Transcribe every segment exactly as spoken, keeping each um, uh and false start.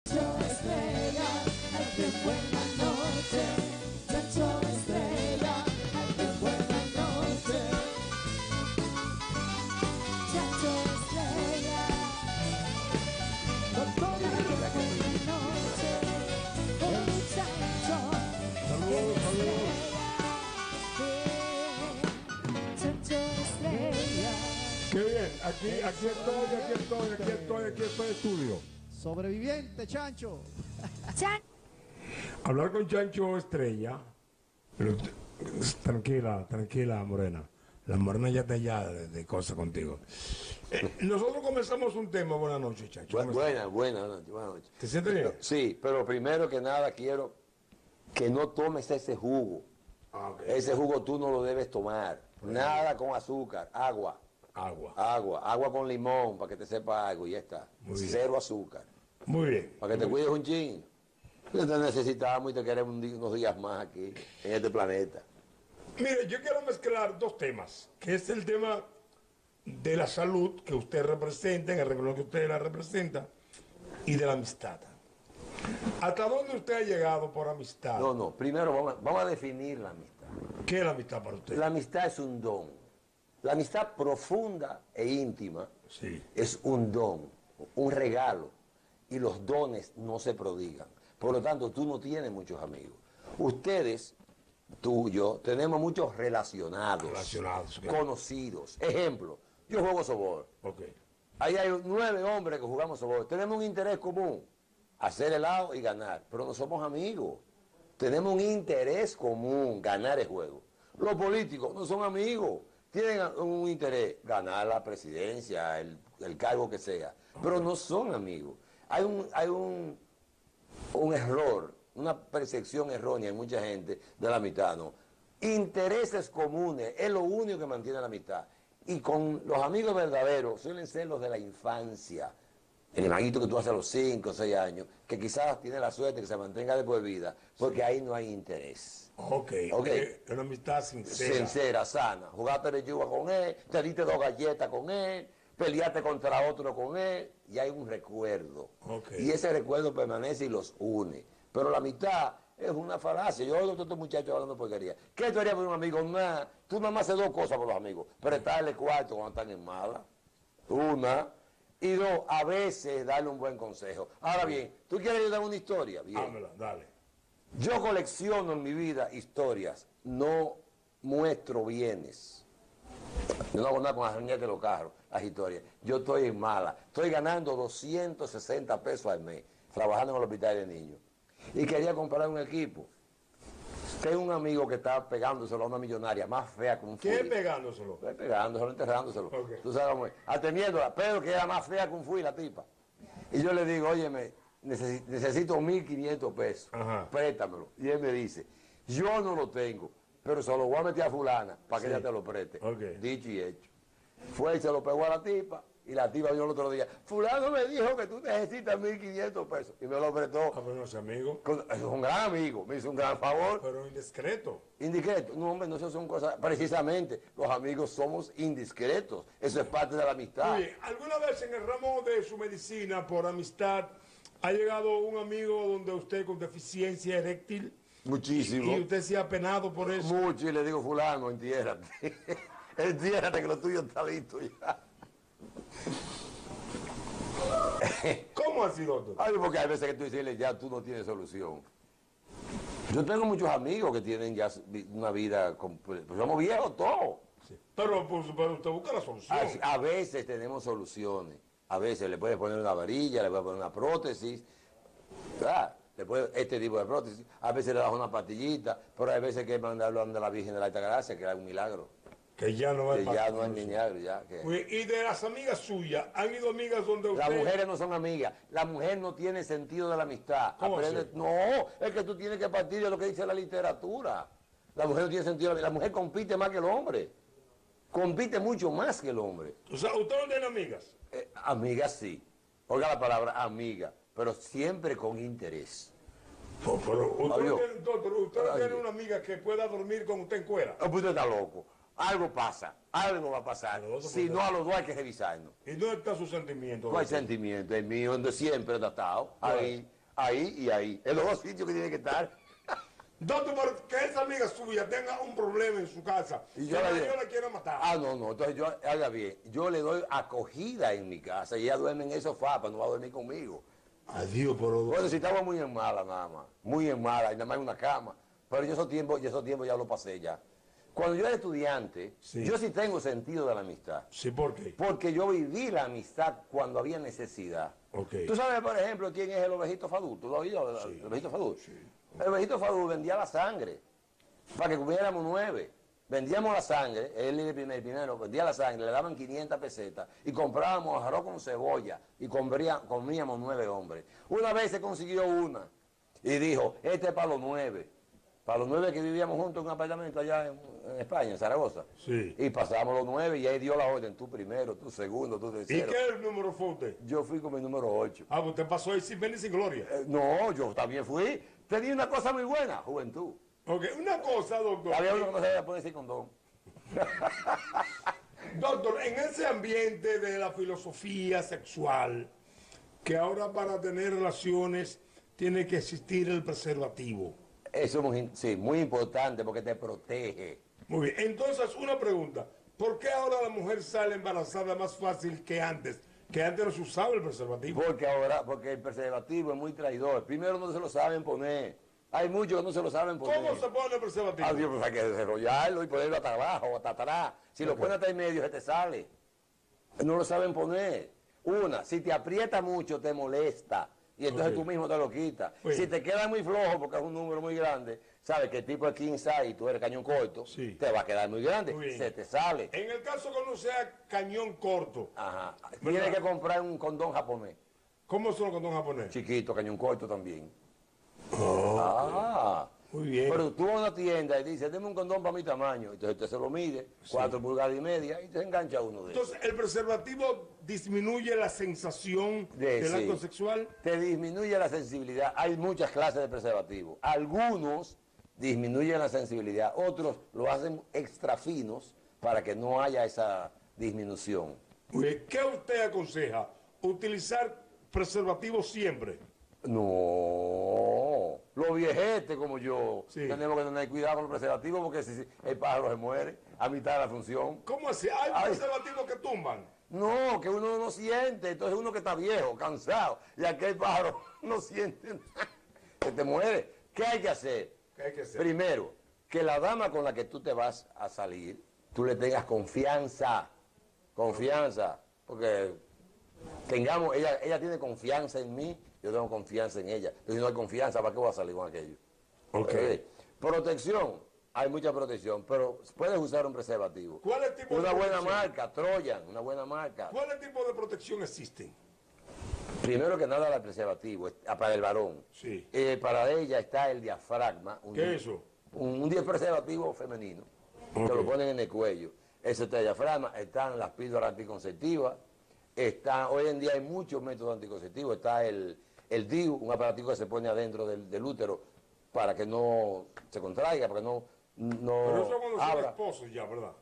Chancho Estrella, ay qué buena noche. Chancho Estrella, ay qué buena noche. Chancho Estrella, con toda la buena noche. El Chancho Estrella, Chancho Estrella. Qué bien, aquí, aquí estoy, aquí estoy, aquí estoy, aquí estoy en estudio. Sobreviviente, Chancho. Chan. Hablar con Chancho Estrella, pero t- tranquila, tranquila, Morena. La Morena ya está ya de, de cosas contigo. Eh, nosotros comenzamos un tema. Buenas noches, Chancho. Bu- ¿Cómo estás? Buenas, buenas noches, buenas noches. ¿Te sientes bien? Sí, pero primero que nada quiero que no tomes ese jugo. Ah, ok. Ese jugo tú no lo debes tomar. Nada con azúcar, agua. Agua. Agua, agua con limón para que te sepa algo y ya está. Muy bien. Cero azúcar. Muy bien. Para que te cuides un chin. Te necesitamos y te queremos un di- unos días más aquí, en este planeta. Mire, yo quiero mezclar dos temas, que es el tema de la salud que usted representa, en el renglón que usted la representa, y de la amistad. ¿Hasta dónde usted ha llegado por amistad? No, no, primero vamos a, vamos a definir la amistad. ¿Qué es la amistad para usted? La amistad es un don. La amistad profunda e íntima Sí. es un don, un regalo. Y los dones no se prodigan. Por lo tanto, tú no tienes muchos amigos. Ustedes, tú y yo, tenemos muchos relacionados, Relacionados, ok. conocidos. Ejemplo, yo juego softball. Ok. Ahí hay nueve hombres que jugamos softball. Tenemos un interés común, hacer helado y ganar. Pero no somos amigos. Tenemos un interés común, ganar el juego. Los políticos no son amigos. Tienen un interés, ganar la presidencia, el, el cargo que sea. Pero no son amigos. Hay un, hay un, un error, una percepción errónea en mucha gente de la amistad, ¿no? Intereses comunes es lo único que mantiene la amistad. Y con los amigos verdaderos suelen ser los de la infancia. El hermanito que tú haces a los cinco o seis años, que quizás tiene la suerte que se mantenga de por vida, porque ahí no hay interés. Ok. Ok. Eh, Una amistad sincera. Sincera, sana. Jugaste de yuga con él, te diste dos galletas con él, peleaste contra otro con él, y hay un recuerdo. Ok. Y ese recuerdo permanece y los une. Pero la amistad es una falacia. Yo oigo a estos muchachos hablando porquería. ¿Qué tú harías por un amigo? Nada. Tú nada más haces dos cosas por los amigos. Prestarle cuarto cuando están en mala. Una. Y dos, a veces darle un buen consejo. Ahora bien, ¿tú quieres dar una historia? Bien. Dámela, dale. Yo colecciono en mi vida historias, no muestro bienes. Yo no hago nada con las riñas de los carros, las historias. Yo estoy en mala. Estoy ganando doscientos sesenta pesos al mes, trabajando en el hospital de niños. Y quería comprar un equipo. Tengo un amigo que está pegándoselo a una millonaria más fea que un ¿Qué fuil. pegándoselo? Estoy pegándoselo, enterrándoselo. Ok. Tú sabes cómo es. Atendiéndola, pero que era más fea que un fuil la tipa. Y yo le digo, óyeme, necesi- necesito mil quinientos pesos, Ajá. préstamelo. Y él me dice, yo no lo tengo, pero se lo voy a meter a fulana para que Sí. ella te lo preste. Ok. Dicho y hecho. Fue y se lo pegó a la tipa, y la tipa vino el otro día, fulano me dijo que tú necesitas mil quinientos pesos, y me lo prestó. Ah, pero no es amigo. Con- Es un gran amigo, me hizo un gran favor. Pero indiscreto. Indiscreto, no hombre, no, eso son cosas, precisamente, los amigos somos indiscretos, eso es parte de la amistad. Oye, ¿alguna vez en el ramo de su medicina, por amistad, ha llegado un amigo donde usted con deficiencia eréctil Muchísimo. y usted se ha penado por eso? Mucho, y le digo, fulano, entiérrate. Entiérrate que lo tuyo está listo ya. ¿Cómo así, doctor? Ay, porque hay veces que tú dices, ya tú no tienes solución. Yo tengo muchos amigos que tienen ya una vida, comple- pues somos viejos todos. Sí. Pero, pues, pero usted busca la solución. A, a veces tenemos soluciones. A veces le puedes poner una varilla, le puedes poner una prótesis. ¿Verdad? Le puedes, este tipo de prótesis. A veces le das una pastillita, pero hay veces que hay que mandarlo a la Virgen de la Alta Gracia, que era un milagro. Que ya no hay Que pa- ya no hay ni milagro, ya. Que... Oye, y de las amigas suyas, ¿han ido amigas donde usted... Las mujeres no son amigas. La mujer no tiene sentido de la amistad. ¿Cómo Aprende- así? No, es que tú tienes que partir de lo que dice la literatura. La mujer no tiene sentido. La mujer compite más que el hombre. Compite mucho más que el hombre. O sea, ¿usted no tiene amigas? Eh, amiga sí. Oiga la palabra amiga, pero siempre con interés. Pero, pero usted, no Adiós. tiene, doctor, usted no Ay. tiene una amiga que pueda dormir con usted en cuera. Ah, pues usted está loco. Algo pasa, algo va a pasar. Pero eso Si puede- no, a los dos hay que revisarnos. ¿Y dónde está su sentimiento? No hay doctor? sentimiento, el mío, donde siempre he tratado. Ahí, ahí y ahí. En los dos sitios que tiene que estar. Doctor, pero que esa amiga suya tenga un problema en su casa Y y yo yo, la la, llevo. yo la quiero matar. Ah, no, no. Entonces yo, haga bien, yo le doy acogida en mi casa y ella duerme en el sofá, pero no va a dormir conmigo. Adiós, pero Bueno, si estaba muy en mala nada más, muy en mala, y nada más en una cama. Pero yo esos tiempos, yo esos tiempos ya lo pasé ya. Cuando yo era estudiante, Sí. yo sí tengo sentido de la amistad. sí, ¿por qué? Porque yo viví la amistad cuando había necesidad. Ok. ¿Tú sabes, por ejemplo, quién es el ovejito Fadul? ¿Tú lo has oído? Sí. El ovejito Fadul. El ovejito Fadul vendía la sangre para que comiéramos nueve. Vendíamos la sangre, él el primer, primero, vendía la sangre, le daban quinientas pesetas y comprábamos arroz con cebolla y comía- comíamos nueve hombres. Una vez se consiguió una y dijo, este es para los nueve. Para los nueve que vivíamos juntos en un apartamento allá en, en España, en Zaragoza. Sí. Y pasamos los nueve y ahí dio la orden, tú primero, tú segundo, tú ¿Y tercero. qué número fue usted? Yo fui con mi número ocho. Ah, pues usted pasó ahí sin pena y sin gloria. Eh, no, yo también fui. Tenía una cosa muy buena, juventud. Ok, una cosa, doctor. Había uno que no se sabía poner sin condón. Doctor, en ese ambiente de la filosofía sexual, que ahora para tener relaciones tiene que existir el preservativo. Eso es muy, sí, muy importante porque te protege. Muy bien, entonces una pregunta. ¿Por qué ahora la mujer sale embarazada más fácil que antes? Que antes no se usaba el preservativo. Porque ahora, porque el preservativo es muy traidor. Primero no se lo saben poner. Hay muchos que no se lo saben poner. ¿Cómo se pone el preservativo? Ah, Dios, pues hay que desarrollarlo y ponerlo hasta abajo, hasta atrás. Si lo Ok. pones hasta en medio, se te sale. No lo saben poner. Una, si te aprieta mucho, te molesta. Y entonces Ok. tú mismo te lo quitas. Oye. Si te queda muy flojo, porque es un número muy grande, sabes que el tipo es king size y tú eres cañón corto, Sí. te va a quedar muy grande. Muy bien. Se te sale. En el caso que no sea cañón corto, Ajá. ¿Verdad? Tienes que comprar un condón japonés. ¿cómo son los condones japoneses? Chiquito, cañón corto también. Oh, Ah. muy bien. Pero tú vas a una tienda y dices, deme un condón para mi tamaño. Entonces usted se lo mide, cuatro pulgadas y media, y te engancha uno de esos. Entonces, ¿el preservativo disminuye la sensación De- del sí. acto sexual? Te disminuye la sensibilidad. Hay muchas clases de preservativos. Algunos disminuyen la sensibilidad, otros lo hacen extra finos para que no haya esa disminución. Muy bien. ¿Qué usted aconseja? ¿Utilizar preservativo siempre? No, los viejetes como yo Sí. tenemos que tener cuidado con los preservativos porque si si el pájaro se muere a mitad de la función. ¿Cómo así? ¿Hay Ay. preservativos que tumban? No, que uno no siente, entonces uno que está viejo, cansado, y aquel pájaro no siente nada, que te muere. ¿Qué hay que hacer? ¿Qué hay que hacer? Primero, que la dama con la que tú te vas a salir, tú le tengas confianza, confianza, porque tengamos, ella, ella tiene confianza en mí, yo tengo confianza en ella. Pero si no hay confianza, ¿para qué voy a salir con aquello? Ok. Eh, Protección, hay mucha protección, pero puedes usar un preservativo. ¿Cuáles tipos de Una buena protección? marca, Trojan, una buena marca. ¿Cuáles tipos de protección existen? Primero que nada, el preservativo, es- ah, para el varón. Sí. Eh, para ella está el diafragma. Un, ¿Qué es eso? Un, un di- preservativo femenino. Ok. Que lo ponen en el cuello. Ese está el diafragma, están las píldoras anticonceptivas. Está, hoy en día hay muchos métodos anticonceptivos. Está el, el D I U, un aparatico que se pone adentro del, del útero para que no se contraiga, para que no, no Pero eso cuando son abra. esposos ya, ¿verdad?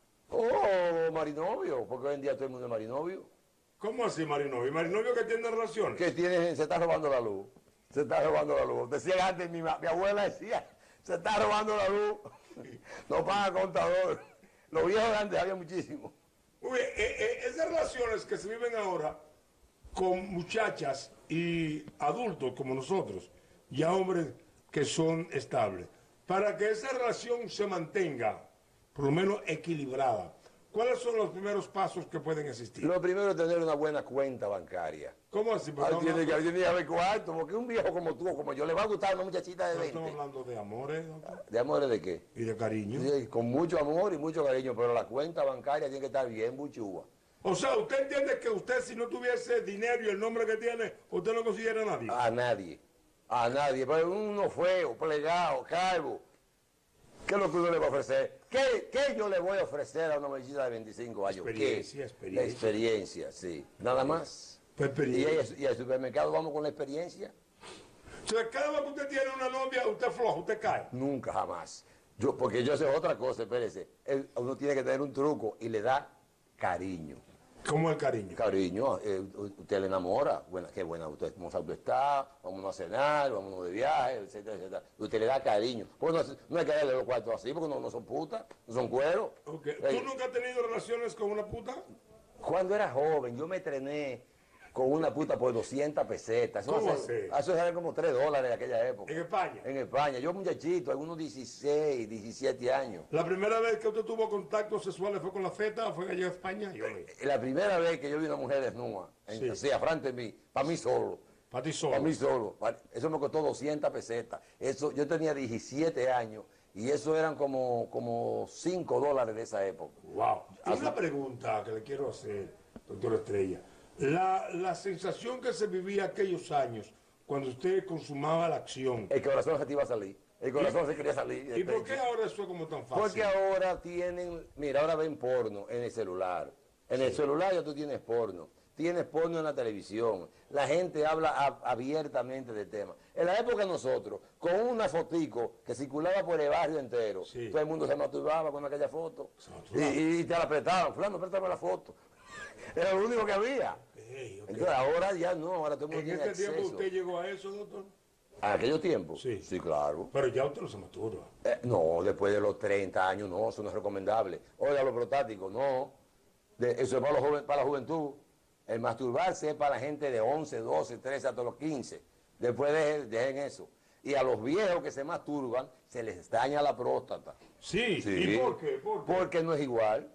Oh, marinovio, porque hoy en día todo el mundo es marinovio. ¿Cómo así, Marinovio? ¿Y Marinovio que tiene relaciones? Que tiene, se está robando la luz. Se está robando la luz. Decía antes, mi, ma- mi abuela decía, se está robando la luz. No paga contador. Los viejos de antes había muchísimo. Muy bien, eh, eh, esas relaciones que se viven ahora con muchachas y adultos como nosotros, ya hombres que son estables, para que esa relación se mantenga, por lo menos equilibrada, ¿cuáles son los primeros pasos que pueden existir? Lo primero es tener una buena cuenta bancaria. ¿Cómo así? Pues Ahí estamos tiene que, hablando- tiene que haber cuarto, porque un viejo como tú o como yo le va a gustar una muchachita de no estamos veinte. hablando de amores, doctor, ¿De amores de qué? y de cariño. Sí, con mucho amor y mucho cariño, pero la cuenta bancaria tiene que estar bien buchúa. O sea, ¿usted entiende que usted si no tuviese dinero y el nombre que tiene, usted no considera a nadie? A nadie. A nadie. Pero uno feo, plegado, calvo. ¿Qué es lo que uno le va a ofrecer? ¿Qué, qué yo le voy a ofrecer a una muchachita de veinticinco años? Experiencia, ¿Qué? experiencia. La experiencia, sí. Nada más. Pues Y, experiencia. ahí- y al supermercado vamos con la experiencia. O sea, cada vez que usted tiene una novia, usted floja, usted cae. Nunca, jamás. Yo, porque yo sé otra cosa, espérese. El- uno tiene que tener un truco y le da cariño. ¿Cómo el cariño? Cariño, eh, usted le enamora, buena, qué buena usted, hermosa usted está, vámonos a cenar, vámonos de viaje, etcétera, etcétera. Usted le da cariño. Pues no, no hay que darle los cuartos así, porque no, no son putas, no son cueros. Okay. Eh, ¿Tú nunca has tenido relaciones con una puta? Cuando era joven, yo me entrené con una puta por doscientas pesetas. Eso ¿Cómo hace- así? Eso era como tres dólares en aquella época. ¿En España? En España. Yo muchachito, algunos dieciséis, diecisiete años. ¿La primera vez que usted tuvo contactos sexuales fue con la feta o fue allá a España? Yo no. La primera vez que yo vi una mujer desnuda, en, Sí. así, a frente de mí, para mí solo. Para ti solo. Para mí solo. Pa- Eso me costó doscientas pesetas. Eso, yo tenía diecisiete años y eso eran como, como cinco dólares de esa época. Wow. Hay una pregunta que le quiero hacer, doctor Estrella. La, la sensación que se vivía aquellos años, cuando usted consumaba la acción, El corazón se te iba a salir. El corazón se quería salir. del ¿y por pecho. qué ahora eso es como tan fácil? Porque ahora tienen, mira, ahora ven porno en el celular. En el celular ya tú tienes porno. Tienes porno en la televisión. La gente habla a- abiertamente del tema. En la época de nosotros, con una fotico que circulaba por el barrio entero, Sí. todo el mundo se masturbaba con aquella foto. Se Y, masturbaba. y te la apretaban. Fulano, préstame la foto. Era lo único que había. Ok, ok. Entonces ahora ya no, ahora todo el mundo ¿En tiene este tiempo acceso. usted llegó a eso, doctor? ¿A aquellos tiempos? Sí. Sí, claro. Pero ya usted no se masturba. Eh, no, después de los treinta años, no, eso no es recomendable. Oiga, los prostáticos, no. De- eso es para, los joven- para la juventud. El masturbarse es para la gente de once, doce, trece hasta los quince. Después dejen, dejen eso. Y a los viejos que se masturban, se les daña la próstata. Sí. Sí. ¿Y por qué? ¿Por qué? Porque no es igual.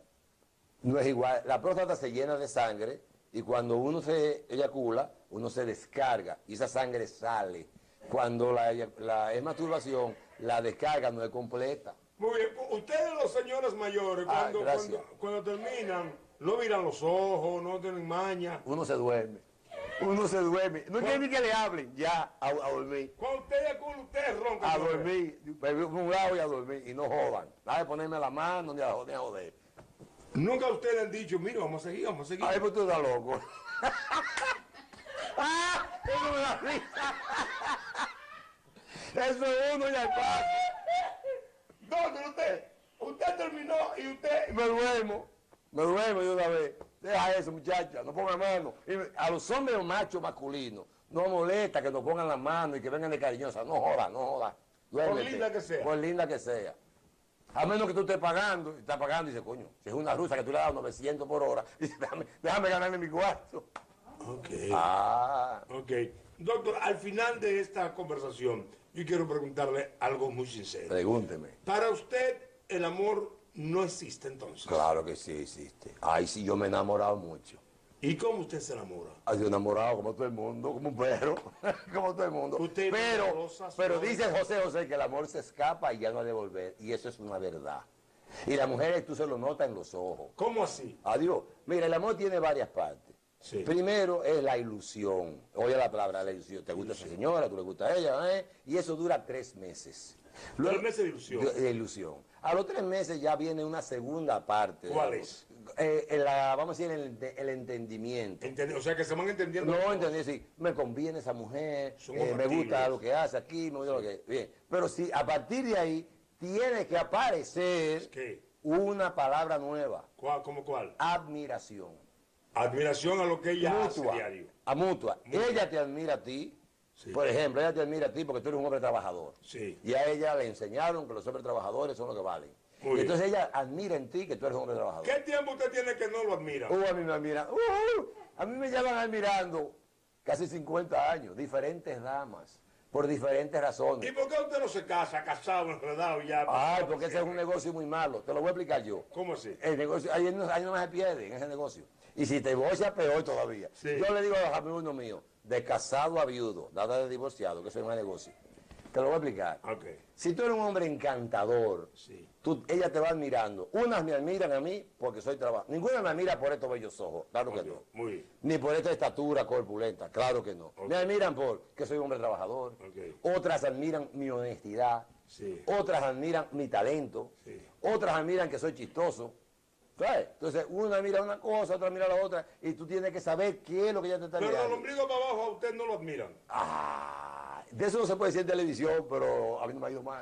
No es igual. La próstata se llena de sangre y cuando uno se eyacula, uno se descarga y esa sangre sale. Cuando la, la es masturbación, la descarga no es completa. Muy bien. Ustedes los señores mayores, Ah, cuando, gracias. cuando, cuando terminan, no miran los ojos, no tienen maña. Uno se duerme. Uno se duerme. No quiere ni que le hablen. Ya, a, a dormir. Cuando usted eyacula, usted ronca. A ¿no? dormir. Bebí por un lado y a dormir. Y no jodan. Nada de ponerme la mano ni a, ni a joder. Nunca a usted le han dicho, mira, vamos a seguir, vamos a seguir. Ay, pues tú estás loco. ¡Ah! Eso me da risa. Eso es uno y al paso. ¿Dónde usted? Usted terminó y usted... Me duermo. Me duermo de una vez. Deja eso, muchacha. No ponga mano. Y me- a los hombres machos masculinos no molesta que nos pongan la mano y que vengan de cariñosa. No joda, no joda. Duérmete. linda que sea. Por linda que sea. A menos que tú estés pagando, y estás pagando y dices, coño, si es una rusa que tú le das novecientos por hora, dice, déjame, déjame ganarme mi cuarto. Ok. Ah, Ok. Doctor, al final de esta conversación, yo quiero preguntarle algo muy sincero. pregúnteme. Para usted, el amor no existe entonces. Claro que sí existe. Ay, sí, yo me he enamorado mucho. ¿Y cómo usted se enamora? Ay, yo enamorado como todo el mundo, como un perro, como todo el mundo. Usted pero, rosas, pero flores. dice José José que el amor se escapa y ya no ha de volver. Y eso es una verdad. Y las mujeres tú se lo notas en los ojos. ¿Cómo así? Adiós. Mira, el amor tiene varias partes. Sí. Primero es la ilusión. Oye la palabra, la ilusión. Te gusta esa señora, tú le gusta a ella, ¿eh? Y eso dura tres meses. Tres meses de ilusión. De, de ilusión. A los tres meses ya viene una segunda parte. ¿Cuál de- es? Eh, en la- vamos a decir, el, ente- el entendimiento. Entendí- O sea, que se van entendiendo. No entendí, sí, me conviene esa mujer, Son eh, me compatibles. gusta lo que hace aquí, me gusta lo que... Bien, pero si a partir de ahí tiene que aparecer ¿Qué? una palabra nueva, ¿Cuál, ¿Cómo cuál? admiración. Admiración a lo que ella hace Mutua, diario. a mutua. Ella te admira a ti, Sí. por ejemplo, ella te admira a ti porque tú eres un hombre trabajador. Sí. Y a ella le enseñaron que los hombres trabajadores son los que valen. Muy Y bien. entonces ella admira en ti que tú eres un hombre trabajador. ¿Qué tiempo usted tiene que no lo admira? Uh, a mí me admiran. Uh, uh, a mí me llevan admirando casi cincuenta años, diferentes damas, por diferentes ¿Y razones. por qué usted no se casa, casado, enredado y ya? Ay, porque ese es un negocio muy malo. Te lo voy a explicar yo. ¿Cómo así? El negocio, ahí no, ahí no se pierde en ese negocio. Y si te divorcias, peor todavía. Sí. Yo le digo a los amigos míos, de casado a viudo, nada de divorciado, que eso no es negocio. Te lo voy a explicar. Ok. Si tú eres un hombre encantador, Sí. tú- ella te va admirando. Unas me admiran a mí porque soy trabajador. Ninguna me admira por estos bellos ojos, claro que Ok, no. Muy bien. Ni por esta estatura corpulenta, claro que no. Ok. Me admiran por que soy un hombre trabajador. Ok. Otras admiran mi honestidad. Sí. Otras admiran mi talento. Sí. Otras admiran que soy chistoso. ¿Sabes? Entonces, una mira una cosa, otra mira la otra, y tú tienes que saber qué es lo que ella te está Pero el mirando. ombligo para abajo a usted no lo admiran. Ah, de eso no se puede decir en televisión, pero a mí no me ha ido mal.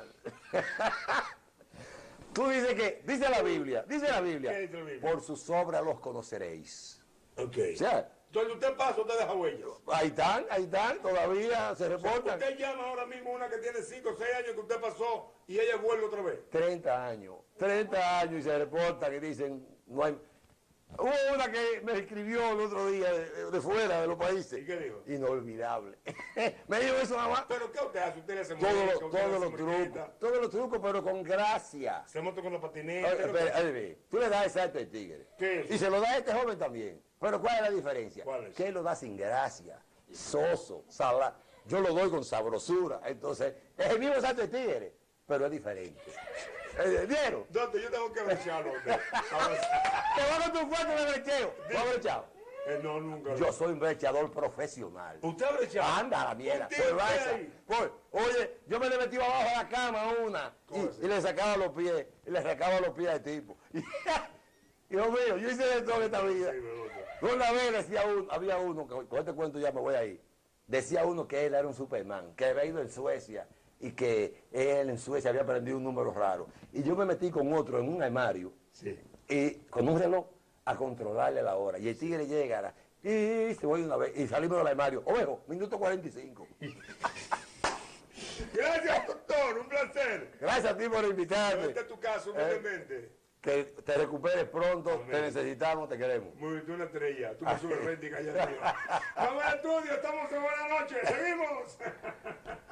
Tú dices que, dice la Biblia, dice la Biblia, ¿Qué dice la Biblia? por sus obras los conoceréis. Ok. O sea, Donde usted pasa, usted deja huella. ahí están, ahí están, todavía se reportan. Usted llama ahora mismo a una que tiene cinco o seis años que usted pasó y ella vuelve otra vez. treinta años, treinta años y se reportan y dicen, no hay... Hubo una que me escribió el otro día de, de fuera de los países. ¿Y qué dijo? Inolvidable. Me dijo eso nada más. ¿Pero qué usted hace? Usted le hace Todos muñeca, los, usted le todos hace los trucos, muñequita, todos los trucos, pero con gracia. se monta con la patineta. Oye, espera, oye, ve, tú le das esa a este tigre. ¿Qué es? Y se lo da a este joven también. Pero ¿cuál es la diferencia? ¿Cuál es? Que él lo da sin gracia, soso, salado. Yo lo doy con sabrosura. Entonces, es el mismo salto de tigre, pero es diferente. Eh, ¿Vieron? ¿Dónde? Yo tengo que brecharlo a usted. Te va con tu fuerte de brecheo. ¿Tú has brechado? Eh, no, nunca. Yo soy un brechador profesional. ¿Usted ha brechado? Anda la mierda. ¿Usted Pues va usted esa. ahí? Pues, oye, yo me le metí abajo de la cama a una ¿Cómo así? y, y le sacaba los pies, y le sacaba los pies al tipo. Y, Dios mío, yo hice de todo en esta vida. Sí, me gusta. Una vez decía uno, había uno, que con este cuento ya me voy a ir, decía uno que él era un Superman, que había ido en Suecia y que él en Suecia había aprendido un número raro. Y yo me metí con otro en un armario Sí. y con un reloj a controlarle la hora. Y el tigre llega y se voy una vez y salimos del armario. Ovejo, minuto cuarenta y cinco. Gracias, doctor. Un placer. Gracias a ti por invitarme. Este es tu caso, humildemente. Que te recuperes pronto, Amén. te necesitamos, te queremos. Muy bien, tú una estrella. Tú me subes renta y callas mío. Vamos al estudio, estamos en buena noche. Seguimos.